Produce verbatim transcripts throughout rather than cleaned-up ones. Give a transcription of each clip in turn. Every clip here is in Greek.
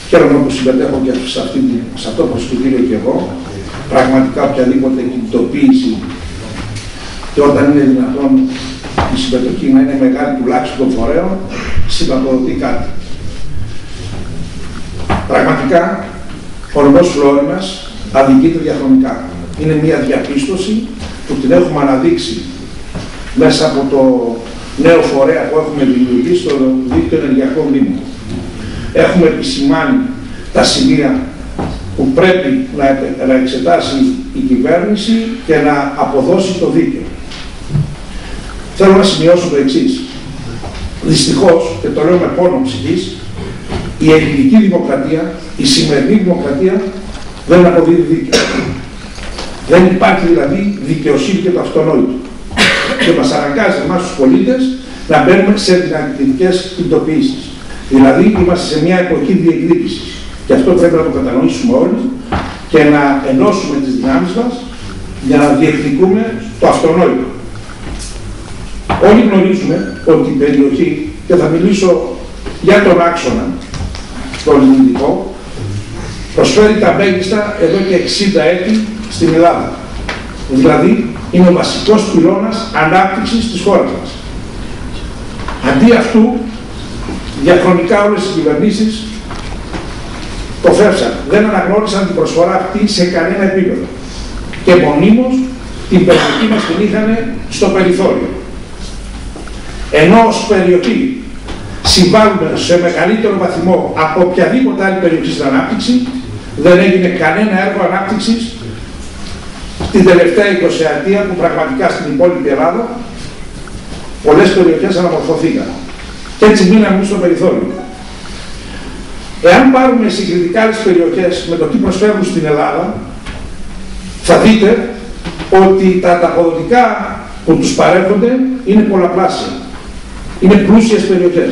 χαίρομαι που συμμετέχω και σε, αυτή, σε αυτό το προσκητήριο και εγώ. Πραγματικά οποιαδήποτε κινητοποίηση και όταν είναι δυνατόν η συμμετοχή να είναι μεγάλη τουλάχιστον των φορέων, σηματοδοτεί κάτι. Πραγματικά, ο νομός Φλόρινας αδικείται διαχρονικά. Είναι μια διαπίστωση που την έχουμε αναδείξει μέσα από το νέο φορέα που έχουμε δημιουργήσει στο Δίκτυο Ενεργειακών Δήμων. Έχουμε επισημάνει τα σημεία που πρέπει να, να εξετάσει η κυβέρνηση και να αποδώσει το δίκαιο. Θέλω να σημειώσω το εξής. Δυστυχώς, και το λέω με πόνο ψυχής, η ελληνική δημοκρατία, η σημερινή δημοκρατία δεν αποδίδει δίκαιο. Δεν υπάρχει δηλαδή δικαιοσύνη και το αυτονόητο. Και μας αναγκάζει εμάς τους πολίτες να μπαίνουμε σε δυναμητικές κινητοποιήσεις. Δηλαδή είμαστε σε μια εποχή διεκδίκησης. Και αυτό πρέπει να το κατανοήσουμε όλοι και να ενώσουμε τις δυνάμεις μας για να διεκδικούμε το αυτονόητο. Όλοι γνωρίζουμε ότι η περιοχή, και θα μιλήσω για τον άξονα, τον ελληνικό, προσφέρει τα μέγιστα εδώ και εξήντα έτη στην Ελλάδα. Δηλαδή, είναι ο βασικός πυλώνας ανάπτυξης της χώρας μας. Αντί αυτού, διαχρονικά όλες οι κυβερνήσεις το φεύσαν. Δεν αναγνώρισαν την προσφορά αυτή σε κανένα επίπεδο. Και μονίμως την περιοχή μας την είχαν στο περιθώριο. Ενώ ως περιοχή συμβάλλουμε σε μεγαλύτερο βαθμό από οποιαδήποτε άλλη περιοχή στην ανάπτυξη, δεν έγινε κανένα έργο ανάπτυξης την τελευταία εικοσιαετία που πραγματικά στην υπόλοιπη Ελλάδα πολλές περιοχές αναμορφωθήκαν. Και έτσι μείναμε στο περιθώριο. Εάν πάρουμε συγκριτικά άλλες περιοχές με το τι προσφέρουν στην Ελλάδα, θα δείτε ότι τα ανταποδοτικά που τους παρέχονται είναι πολλαπλάσια. Είναι πλούσιες περιοχές.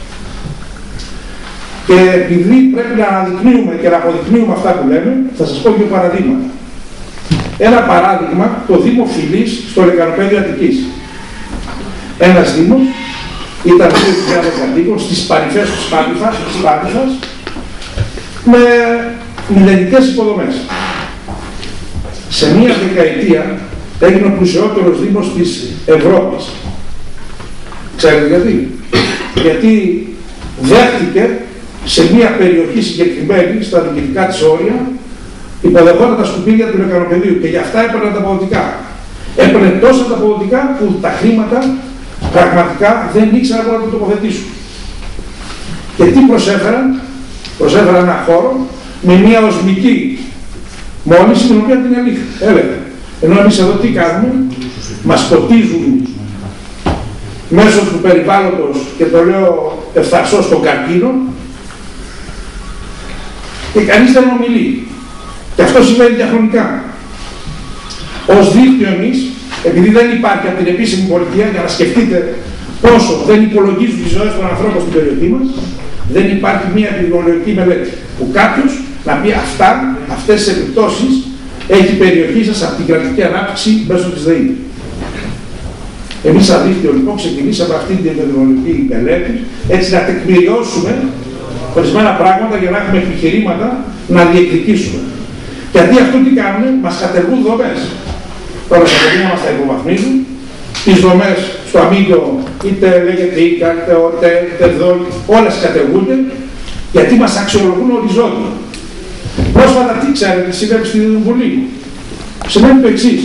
Και επειδή πρέπει να αναδεικνύουμε και να αποδεικνύουμε αυτά που λέμε, θα σας πω δύο παραδείγματα. Ένα παράδειγμα, το Δήμο Φιλής στο Λεκανοπέδιο Αττικής. Ένας Δήμος, ήταν δύο χιλιάδες κατοίκων στις παρυφές της Πάτιφας, με μηδενικές υποδομές. Σε μία δεκαετία έγινε ο πλουσιότερος Δήμος της Ευρώπης. Ξέρετε γιατί? Γιατί δέχτηκε σε μία περιοχή συγκεκριμένη, στα διοικητικά της όρια, υποδεχόταν τα σκουπίδια του Λεκανοπεδίου και γι' αυτά έπαιρναν τα αποδοτικά. Έπαιρνε τόσα τα αποδοτικά που τα χρήματα πραγματικά δεν ήξεραν να το τοποθετήσουν. Και τι προσέφεραν? Προσέφεραν ένα χώρο με μία οσμική μόνηση την οποία την έλεγαν. Ενώ εμείς εδώ τι κάνουμε? Μας ποτίζουν μέσω του περιβάλλοντος, και το λέω ευθαρσώς, των καρκίνων, και κανείς δεν ομιλεί. Και αυτό συμβαίνει διαχρονικά. Ως δίκτυο εμείς, επειδή δεν υπάρχει από την επίσημη πολιτεία, για να σκεφτείτε πόσο δεν υπολογίζουν τις ζωές των ανθρώπων στην περιοχή μας, δεν υπάρχει μια επιδημιολογική μελέτη που κάποιος να πει αυτά, αυτές τις επιπτώσεις έχει η περιοχή σας από την κρατική ανάπτυξη μέσω της ΔΕΗ. Εμείς σαν δίκτυο λοιπόν ξεκινήσαμε αυτή την επιδημιολογική μελέτη, έτσι να τεκμηριώσουμε ορισμένα πράγματα για να έχουμε επιχειρήματα να διεκδικήσουμε. Και αντί αυτό τι κάνουν? Μας κατεργούν δομές. Τώρα τα παιδιά μας τα υποβαθμίζουν, τις δομές στο αμύντιο, είτε λέγεται ΙΚΑ, είτε ΟΤΕ, είτε ΔΟΗ, όλες κατεργούνται, γιατί μας αξιολογούν οριζόντια. Πρόσφατα τι ξέρετε, συμβαίνει στη Βουλή? Σημαίνει το εξής.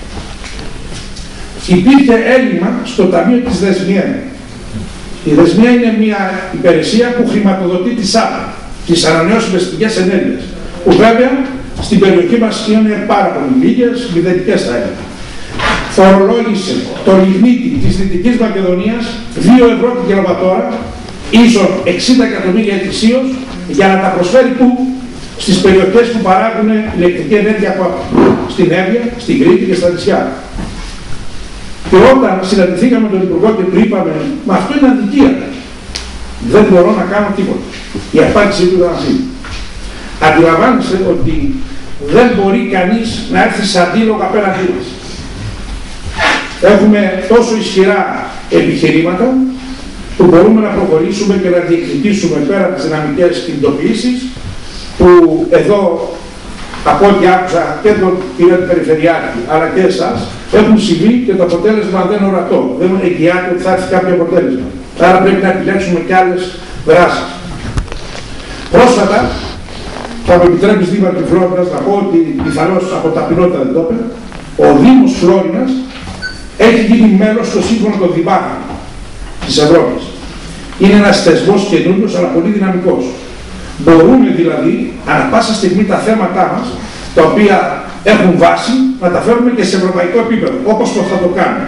Υπήρχε έλλειμμα στο Ταμείο της Δεσμιέ. Η Δεσμιέ είναι μια υπηρεσία που χρηματοδοτεί τη ΣΑΠ, τις ανανεώσιμες πηγές ενέργειας, που βέβαια στην περιοχή μας είναι πάρα πολύ λίγες, μηδενικές θα έλεγα. Φορολόγησε το λιγνίτη της Δυτικής Μακεδονίας δύο ευρώ την κιλοβατόρα, ίσον εξήντα εκατομμύρια ετησίως, για να τα προσφέρει που? Στις περιοχές που παράγουν ηλεκτρική ενέργεια στην Εύβοια, στην Κρήτη και στα νησιά. Και όταν συναντηθήκαμε τον Υπουργό και του είπαμε, μα αυτό είναι αδικία, δεν μπορώ να κάνω τίποτα. Η απάντησή του ήταν αυτή. Αντιλαμβάνεστε ότι δεν μπορεί κανείς να έρθει σε αντίλογο απέναντί μας. Έχουμε τόσο ισχυρά επιχειρήματα που μπορούμε να προχωρήσουμε και να διεκδικήσουμε πέρα από τις δυναμικές κινητοποιήσεις που εδώ, από ό,τι άκουσα και τον κύριο Περιφερειάρχη αλλά και εσάς, έχουν συμβεί και το αποτέλεσμα δεν είναι ορατό. Δεν εγγυάται ότι θα έρθει κάποιο αποτέλεσμα. Άρα πρέπει να επιλέξουμε και άλλες δράσεις. Πρόσφατα, θα με επιτρέπεις δήμαρχη Φλόρινας να πω ότι πιθανώς από ταπεινότητα δεν το έπαιρνε, ο Δήμος Φλόρινας έχει γίνει μέλος στο σύμφωνο των Δημάρχων της Ευρώπης. Είναι ένας θεσμός καινούριος αλλά πολύ δυναμικός. Μπορούμε δηλαδή, ανά πάσα στιγμή τα θέματά μας, τα οποία έχουν βάση, να τα φέρουμε και σε ευρωπαϊκό επίπεδο, όπως το θα το κάνουμε.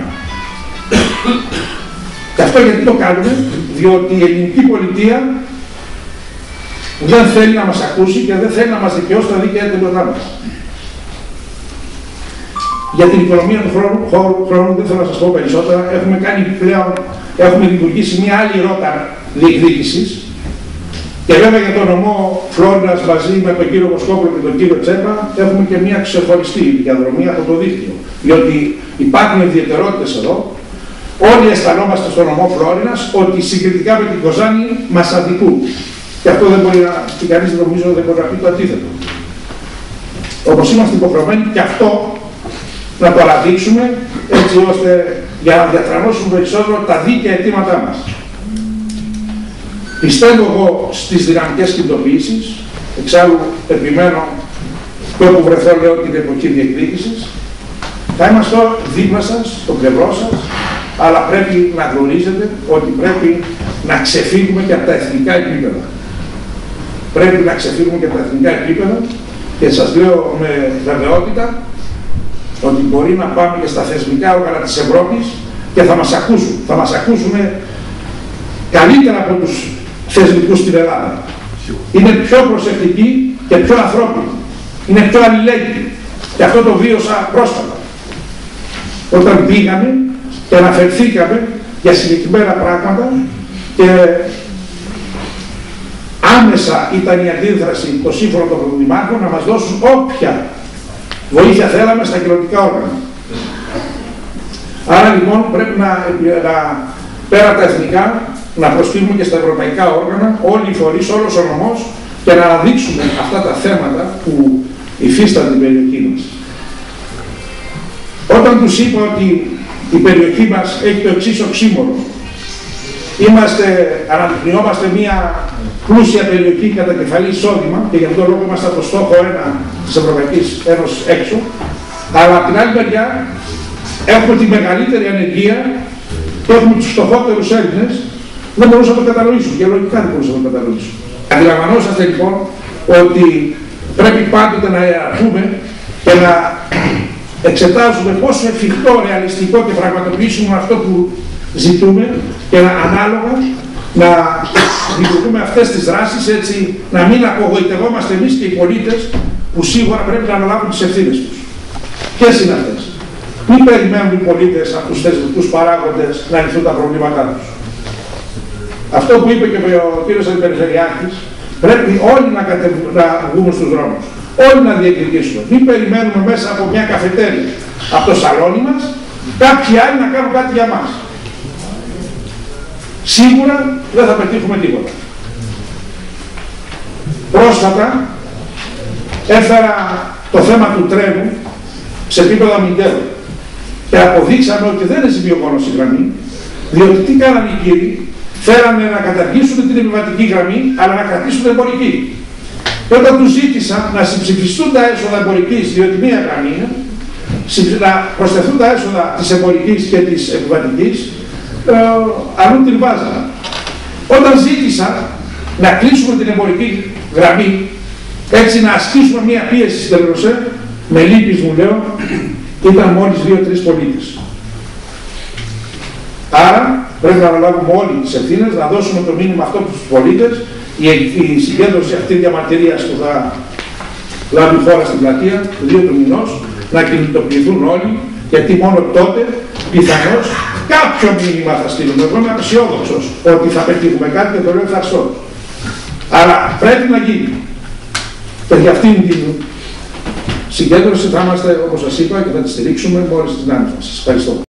Και αυτό γιατί το κάνουμε, διότι η ελληνική πολιτεία δεν θέλει να μας ακούσει και δεν θέλει να μας δικαιώσει τα δίκαια τελειωτά μας. Για την οικονομία του χρόνου, χρόνου δεν θέλω να σας πω περισσότερα. Έχουμε κάνει πλέον, έχουμε δημιουργήσει μια άλλη ρότα διεκδίκησης. Και βέβαια για τον νομό Φλόρινας μαζί με τον κύριο Βοσκόπουλο και τον κύριο Τσέπα έχουμε και μια ξεχωριστή διαδρομή από το δίκτυο. Διότι υπάρχουν ιδιαιτερότητες εδώ. Όλοι αισθανόμαστε στον νομό Φλόρινας ότι συγκριτικά με την Κοζάνη μας αδικούν. Και αυτό δεν μπορεί να, και κανείς νομίζω δεν μπορεί να πει το αντίθετο. Όπως είμαστε υποχρεωμένοι και αυτό να το αναδείξουμε έτσι ώστε για να διατρανώσουμε περισσότερο τα δίκαια αιτήματά μας. Πιστεύω εγώ στις δυναμικές κινητοποιήσεις, εξάλλου επιμένω και όπου βρεθώ λέω την εποχή διεκδίκησης. Θα είμαστε δίπλα σας, στο πλευρό σας, αλλά πρέπει να γνωρίζετε ότι πρέπει να ξεφύγουμε και από τα εθνικά επίπεδα. Πρέπει να ξεφύγουμε και από τα εθνικά επίπεδα και σας λέω με βεβαιότητα ότι μπορεί να πάμε και στα θεσμικά όργανα της Ευρώπης και θα μας ακούσουν. Θα μας ακούσουν καλύτερα από τους θεσμικούς στην Ελλάδα. Είναι πιο προσεκτικοί και πιο ανθρώπινοι. Είναι πιο αλληλέγγυοι. Και αυτό το βίωσα πρόσφατα. Όταν πήγαμε και αναφερθήκαμε για συγκεκριμένα πράγματα και άμεσα ήταν η αντίδραση το σύμφωνο των Δημάρχων να μας δώσουν όποια βοήθεια θέλαμε στα κοινωνικά όργανα. Άρα λοιπόν πρέπει να, να πέρα τα εθνικά να προστίβουμε και στα ευρωπαϊκά όργανα, όλοι οι φορείς, όλος ο νομός και να αναδείξουμε αυτά τα θέματα που υφίστανται την περιοχή μας. Όταν τους είπα ότι η περιοχή μας έχει το εξής οξύμορο, είμαστε, αναδεικνυόμαστε μια πλούσια περιοχή κατά κεφαλή εισόδημα και γι' αυτό λόγο είμαστε από το στόχο ένα της Ευρωπαϊκής Ένωσης έξω, αλλά από την άλλη μεριά έχουμε τη μεγαλύτερη ανεργία και έχουμε τους φτωχότερους Έλληνες. Δεν μπορούσα να το κατανοήσω και λογικά δεν μπορούσα να το κατανοήσω. Αντιλαμβανόσαστε λοιπόν ότι πρέπει πάντοτε να ιεραρχούμε και να εξετάζουμε πόσο εφικτό, ρεαλιστικό και πραγματοποιήσουμε αυτό που ζητούμε και να, ανάλογα να δημιουργούμε αυτές τις δράσεις έτσι να μην απογοητευόμαστε εμείς και οι πολίτες που σίγουρα πρέπει να αναλάβουν τις ευθύνες τους. Ποιες είναι αυτές? Μην περιμένουν οι πολίτες από τους θεσμικούς παράγοντες να λυθούν τα προβλήματά τους. Αυτό που είπε και ο κύριος Περιφερειάρχης, πρέπει όλοι να, κατε... να βγούμε στους δρόμους. Όλοι να διεκδικήσουμε. Μην περιμένουμε μέσα από μια καφετέρια, από το σαλόνι μας, κάποιοι άλλοι να κάνουν κάτι για μας. Σίγουρα δεν θα πετύχουμε τίποτα. Πρόσφατα έφερα το θέμα του τρένου σε επίπεδο αμυντέρου και αποδείξαμε ότι δεν είναι ζημιογόνος η γραμμή, διότι τι κάνανε οι κύριοι? Φέρανε να καταργήσουν την επιβατική γραμμή, αλλά να κρατήσουν την εμπορική. Και όταν τους ζήτησαν να συμψηφιστούν τα έσοδα εμπορικής, διότι μία γραμμή είναι, να προσθεθούν τα έσοδα της εμπορικής και της επιβατικής, ε, αλλού την βάζανε. Όταν ζήτησαν να κλείσουμε την εμπορική γραμμή, έτσι να ασκήσουμε μία πίεση στην Τελερωσέ, με λύπης μου λέω, ήταν μόλις δύο-τρεις πολίτες. Άρα πρέπει να αναλάβουμε όλοι τις ευθύνες, να δώσουμε το μήνυμα αυτό στους πολίτες, η, η συγκέντρωση αυτή διαμαρτυρίας που θα λάβει η χώρα στην πλατεία, το δύο του μηνός, να κινητοποιηθούν όλοι, γιατί μόνο τότε πιθανώς κάποιο μήνυμα θα στείλουμε. Εγώ είμαι αισιόδοξος ότι θα πετύχουμε κάτι και το λέω ευχαριστώ. Άρα πρέπει να γίνει. Και για αυτήν την συγκέντρωση θα είμαστε, όπως σας είπα, και θα τη στηρίξουμε μόλις την άνοιξη. Σας ευχαριστώ.